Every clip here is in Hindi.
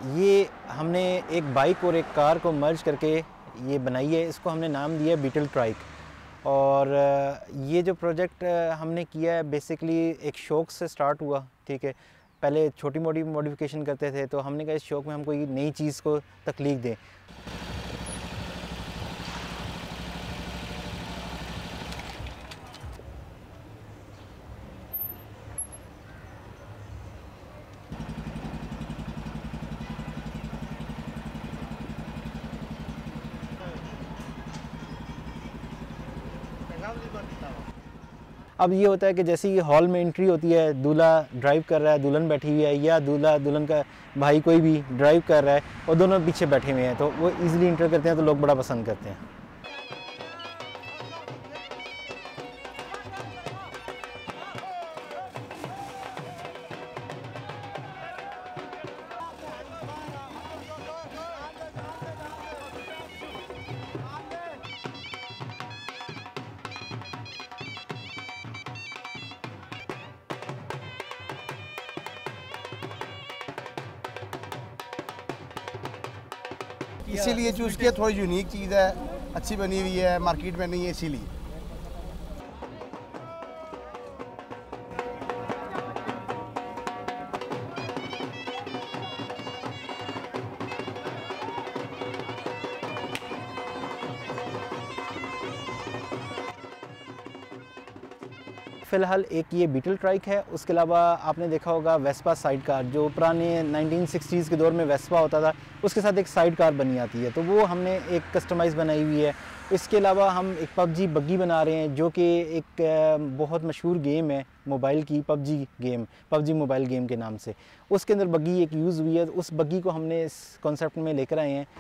ये हमने एक बाइक और एक कार को मर्ज करके ये बनाई है। इसको हमने नाम दिया बीटल ट्राइक। और ये जो प्रोजेक्ट हमने किया है बेसिकली एक शौक़ से स्टार्ट हुआ, ठीक है। पहले छोटी मोटी मॉडिफिकेशन करते थे, तो हमने कहा इस शौक़ में हम कोई नई चीज़ को तख्लीक दें। अब ये होता है कि जैसे ही हॉल में एंट्री होती है, दूल्हा ड्राइव कर रहा है, दुल्हन बैठी हुई है, या दूल्हा दुल्हन का भाई कोई भी ड्राइव कर रहा है और दोनों पीछे बैठे हुए हैं, तो वो इजीली इंटर करते हैं, तो लोग बड़ा पसंद करते हैं। इसीलिए चूज़ किया, थोड़ी यूनिक चीज़ है, अच्छी बनी हुई है, मार्केट में नहीं है इसीलिए। फ़िलहाल एक ये बीटल ट्राइक है। उसके अलावा आपने देखा होगा वेस्पा साइड कार, जो पुराने 1960s के दौर में वेस्पा होता था, उसके साथ एक साइड कार बनी आती है, तो वो हमने एक कस्टमाइज़ बनाई हुई है। इसके अलावा हम एक पबजी बग्गी बना रहे हैं, जो कि एक बहुत मशहूर गेम है मोबाइल की, पबजी मोबाइल गेम के नाम से। उसके अंदर बग्गी एक यूज़ हुई है, उस बग्गी को हमने इस कॉन्सेप्ट में लेकर आए हैं।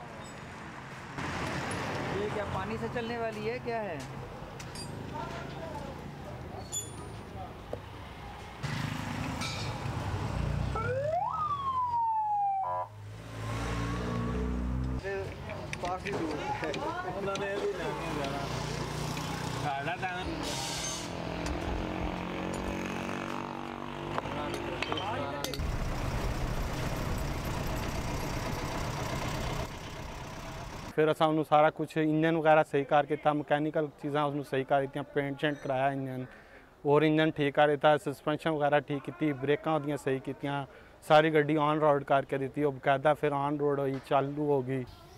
ये क्या पानी से चलने वाली है, क्या है? काफी दूर है। फिर असा उन्होंने सारा कुछ इंजन वगैरह सही कर किया, मकैनिकल चीज़ा उसमें सही कर दी, पेंट शेंट कराया इंजन, और इंजन ठीक कर दिता, सस्पेंशन वगैरह ठीक की, ब्रेकां उसदियां सही की, सारी गड्डी ऑन रोड करके दी, बकायदा फिर ऑन रोड हुई, चालू हो गई।